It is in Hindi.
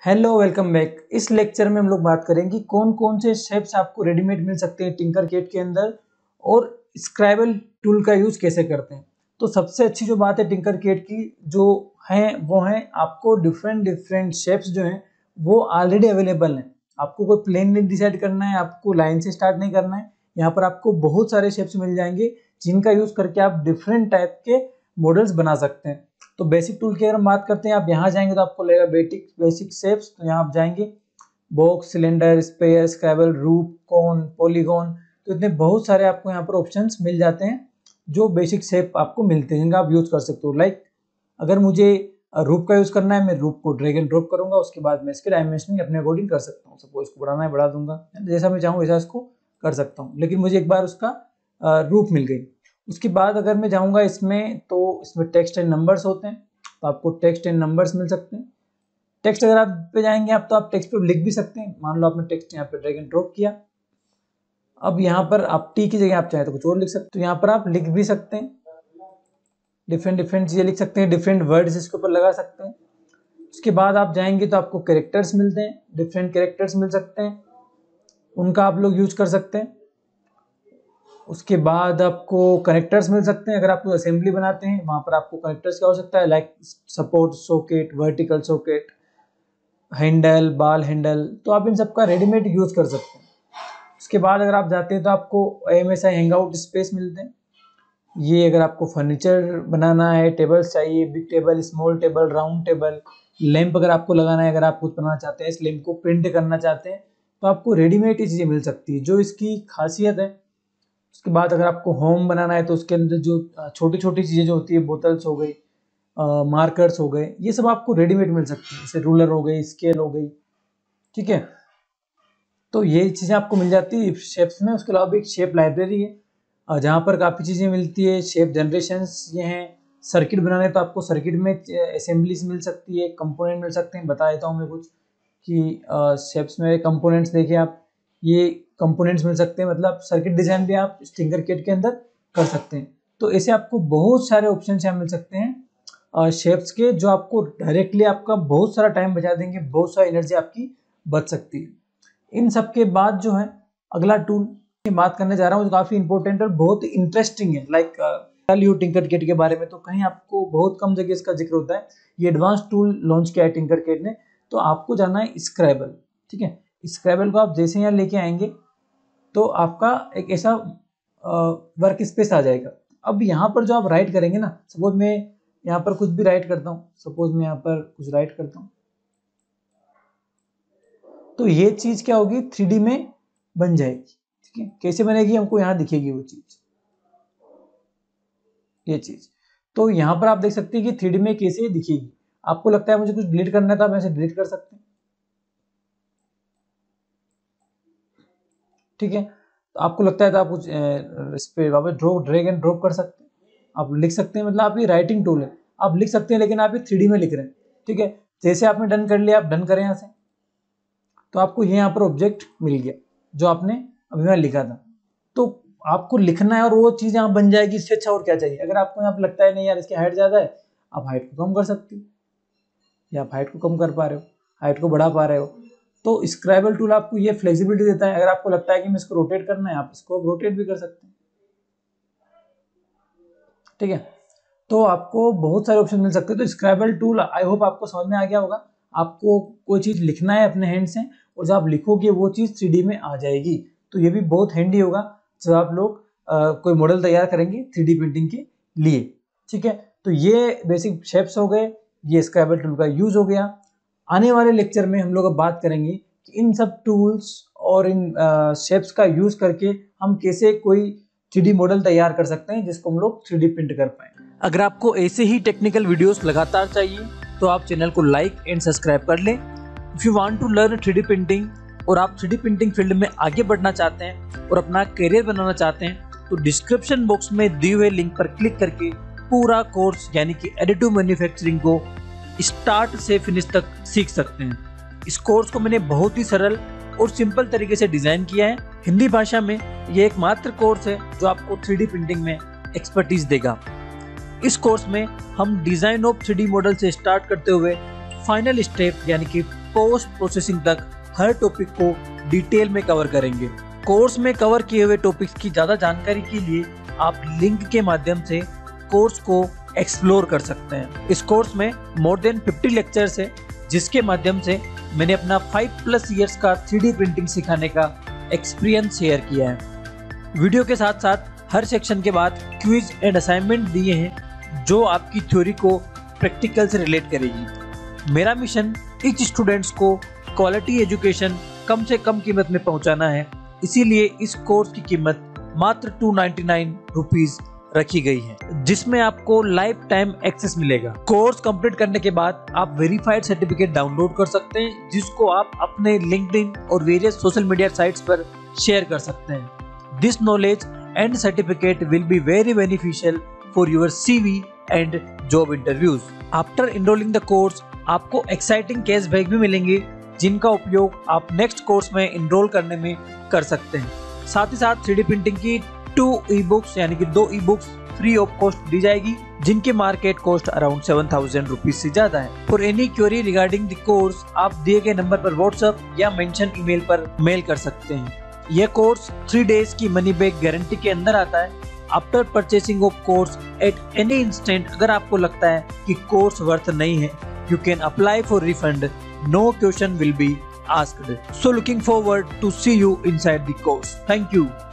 Hello welcome back. इस लेक्चर में हम लोग बात करेंगे कौन कौन से शेप्स आपको रेडीमेड मिल सकते हैं टिंकरकेड के अंदर और स्क्राइबल टूल का यूज कैसे करते हैं। तो सबसे अच्छी जो बात है टिंकरकेड की जो है वो है आपको डिफरेंट शेप्स जो हैं वो ऑलरेडी अवेलेबल हैं। आपको कोई प्लेन नहीं डिसाइड करना है, आपको लाइन से स्टार्ट नहीं करना है। यहाँ पर आपको बहुत सारे शेप्स मिल जाएंगे जिनका यूज करके आप डिफरेंट टाइप के मॉडल्स बना सकते हैं। तो बेसिक टूल की अगर हम बात करते हैं, आप यहाँ जाएंगे तो आपको लगेगा बेसिक शेप्स। तो यहाँ आप जाएंगे बॉक्स, सिलेंडर, स्पेयर, स्क्राइबल, रूप, कोन, पॉलीगॉन, तो इतने बहुत सारे आपको यहाँ पर ऑप्शंस मिल जाते हैं जो बेसिक शेप आपको मिलते हैं जिनका आप यूज कर सकते हो। लाइक अगर मुझे रूप का यूज करना है, मैं रूप को ड्रैग एंड ड्रॉप करूंगा, उसके बाद मैं इसके डायमेंशनिंग अपने अकॉर्डिंग कर सकता हूँ। सपोज इसको बढ़ाना है बढ़ा दूंगा, जैसा मैं चाहूँ वैसा इसको कर सकता हूँ। लेकिन मुझे एक बार उसका रूप मिल गई। उसके बाद अगर मैं जाऊँगा इसमें तो इसमें टेक्स्ट एंड नंबर्स होते हैं, तो आपको टेक्स्ट एंड नंबर्स मिल सकते हैं। टेक्स्ट अगर आप पे जाएंगे आप तो आप टेक्स्ट पे लिख भी सकते हैं। मान लो आपने टेक्स्ट यहाँ पे ड्रैग एंड ड्रॉप किया, अब यहाँ पर आप टी की जगह आप चाहे तो कुछ और लिख सकते हो। तो यहाँ पर आप लिख भी सकते हैं, डिफरेंट चीज़ें लिख सकते हैं, डिफरेंट वर्ड्स इसके ऊपर लगा सकते हैं। उसके बाद आप जाएंगे तो आपको कैरेक्टर्स मिलते हैं, डिफरेंट कैरेक्टर्स मिल सकते हैं, उनका आप लोग यूज कर सकते हैं। उसके बाद आपको कनेक्टर्स मिल सकते हैं। अगर आप असेंबली बनाते हैं वहाँ पर आपको कनेक्टर्स की आवश्यकता है, like support socket, vertical socket, handle, ball handle, तो आप इन सब का रेडीमेड यूज कर सकते हैं। उसके बाद अगर आप जाते हैं तो आपको AMSI हैंगआउट स्पेस मिलते हैं। ये अगर आपको फर्नीचर बनाना है, टेबल्स चाहिए, big table, small table, round table, lamp अगर आपको लगाना है, अगर आप खुद बनाना चाहते हैं, इस लैंप को प्रिंट करना चाहते हैं, तो आपको रेडीमेड ही चीज़ें मिल सकती है जो इसकी खासियत है। उसके बाद अगर आपको होम बनाना है तो उसके अंदर जो छोटी छोटी चीज़ें जो होती है, बोतल्स हो गई, मार्कर्स हो गए, ये सब आपको रेडीमेड मिल सकती है। जैसे रूलर हो गई, स्केल हो गई, ठीक है। तो ये चीज़ें आपको मिल जाती है शेप्स में। उसके अलावा भी एक शेप लाइब्रेरी है जहाँ पर काफ़ी चीज़ें मिलती है। शेप जनरेशंस ये हैं। सर्किट बनाने तो आपको सर्किट में असेंबलीज मिल सकती है, कंपोनेंट मिल सकते हैं। बता देता हूँ मैं कुछ कि शेप्स में कंपोनेंट्स देखिए आप, ये कंपोनेंट्स मिल सकते हैं, मतलब सर्किट डिजाइन भी आप टिंकरकेड के अंदर कर सकते हैं। तो ऐसे आपको बहुत सारे ऑप्शन यहाँ मिल सकते हैं शेप्स के, जो आपको डायरेक्टली आपका बहुत सारा टाइम बचा देंगे, बहुत सारी एनर्जी आपकी बच सकती है। इन सब के बाद जो है अगला टूल की बात करने जा रहा हूँ जो काफ़ी इंपॉर्टेंट और बहुत इंटरेस्टिंग है। लाइक टिंकरकेड के बारे में तो कहीं आपको बहुत कम जगह इसका जिक्र होता है। ये एडवांस टूल लॉन्च किया है टिंकरकेड ने। तो आपको जाना है स्क्राइबल, ठीक है। स्क्राइबल को आप जैसे यहाँ लेके आएंगे तो आपका एक ऐसा वर्क स्पेस आ जाएगा। अब यहाँ पर जो आप राइट करेंगे ना, सपोज मैं यहाँ पर कुछ भी राइट करता हूँ, सपोज मैं यहाँ पर कुछ राइट करता हूँ, तो ये चीज क्या होगी, 3D में बन जाएगी, ठीक है। कैसे बनेगी हमको यहाँ दिखेगी वो चीज, ये चीज। तो यहाँ पर आप देख सकते हैं कि 3D में कैसे दिखेगी। आपको लगता है मुझे कुछ डिलीट करना है तो आप ऐसे डिलीट कर सकते हैं, ठीक है। तो आपको लगता है तो आप कुछ इस पे वापस ड्रैग एंड ड्रॉप कर सकते हैं, आप लिख सकते हैं। मतलब आप ये राइटिंग टूल है, आप लिख सकते हैं, लेकिन आप ये 3D में लिख रहे हैं, ठीक है। जैसे आपने डन कर लिया, आप डन करें यहाँ से, तो आपको यहाँ पर ऑब्जेक्ट मिल गया जो आपने अभी यहाँ लिखा था। तो आपको लिखना है और वो चीज़ यहाँ बन जाएगी। इससे अच्छा और क्या चाहिए। अगर आपको यहाँ पर लगता है नहीं यार इसकी हाइट ज़्यादा है, आप हाइट को कम कर सकते हो, या आप हाइट को कम कर पा रहे हो, हाइट को बढ़ा पा रहे हो। तो स्क्राइबल टूल आपको ये फ्लेक्सिबिलिटी देता है। अगर आपको लगता है कि मैं इसको रोटेट करना है, आप इसको रोटेट भी कर सकते हैं, ठीक है। तो आपको बहुत सारे ऑप्शन मिल सकते हैं। तो स्क्राइबल टूल आई होप आपको समझ में आ गया होगा। आपको कोई चीज़ लिखना है अपने हैंड से और जब आप लिखोगे वो चीज़ 3D में आ जाएगी। तो ये भी बहुत हैंडी होगा जब आप लोग कोई मॉडल तैयार करेंगे 3D प्रिंटिंग के लिए, ठीक है। तो ये बेसिक शेप्स हो गए, ये स्क्राइबल टूल का यूज हो गया। आने वाले लेक्चर में हम लोग अब बात करेंगे कि इन सब टूल्स और इन शेप्स का यूज करके हम कैसे कोई 3D मॉडल तैयार कर सकते हैं जिसको हम लोग 3D प्रिंट कर पाए। अगर आपको ऐसे ही टेक्निकल वीडियोस लगातार चाहिए तो आप चैनल को लाइक एंड सब्सक्राइब कर लें। If you want to learn 3D printing और आप 3D प्रिंटिंग फील्ड में आगे बढ़ना चाहते हैं और अपना करियर बनाना चाहते हैं तो डिस्क्रिप्शन बॉक्स में दिए हुए लिंक पर क्लिक करके पूरा कोर्स यानी कि एडिटिव मैन्युफैक्चरिंग को स्टार्ट से फिनिश तक सीख सकते हैं। इस कोर्स को मैंने बहुत ही सरल और सिंपल तरीके से डिजाइन किया है। हिंदी भाषा में यह एकमात्र कोर्स है जो आपको 3D प्रिंटिंग में एक्सपर्टीज देगा। इस कोर्स में हम डिजाइन ऑफ 3D मॉडल से स्टार्ट करते हुए फाइनल स्टेप यानी कि पोस्ट प्रोसेसिंग तक हर टॉपिक को डिटेल में कवर करेंगे। कोर्स में कवर किए हुए टॉपिक्स की ज़्यादा जानकारी के लिए आप लिंक के माध्यम से कोर्स को एक्सप्लोर कर सकते हैं। इस कोर्स में मोर देन 50 लेक्चर्स है, जिसके माध्यम से मैंने अपना 5+ इयर्स का 3D प्रिंटिंग सिखाने का एक्सपीरियंस शेयर किया है। वीडियो के साथ साथ हर सेक्शन के बाद क्विज एंड असाइनमेंट दिए हैं जो आपकी थ्योरी को प्रैक्टिकल से रिलेट करेगी। मेरा मिशन ईच स्टूडेंट्स को क्वालिटी एजुकेशन कम से कम कीमत में पहुंचाना है, इसीलिए इस कोर्स की कीमत मात्र 299 रुपीज रखी गई है, जिसमें आपको लाइफ टाइम एक्सेस मिलेगा। कोर्स कंप्लीट करने के बाद आप वेरीफाइड सर्टिफिकेट डाउनलोड कर सकते हैं, जिसको आप अपने लिंक्डइन और वेरियस सोशल मीडिया साइट्स पर शेयर कर सकते हैं। This knowledge and certificate will be very beneficial for your CV and job interviews. After enrolling the course आपको एक्साइटिंग कैशबैक भी मिलेंगे, जिनका उपयोग आप नेक्स्ट कोर्स में एनरोल करने में कर सकते हैं। साथ ही साथ 3D प्रिंटिंग की 2 ई-बुक्स यानी कि 2 ई-बुक्स फ्री ऑफ कॉस्ट दी जाएगी, जिनकी मार्केट कॉस्ट अराउंड 7000 रुपीज से ज्यादा है। For any query regarding the course आप दिए गए नंबर पर व्हाट्सएप या मेंशन ईमेल पर मेल कर सकते हैं। यह कोर्स 3 डेज की मनी बैक गारंटी के अंदर आता है। After purchasing of course at any instant अगर आपको लगता है कि कोर्स वर्थ नहीं है, you can apply for refund. No question will be asked. So looking forward to see you inside the course. Thank you.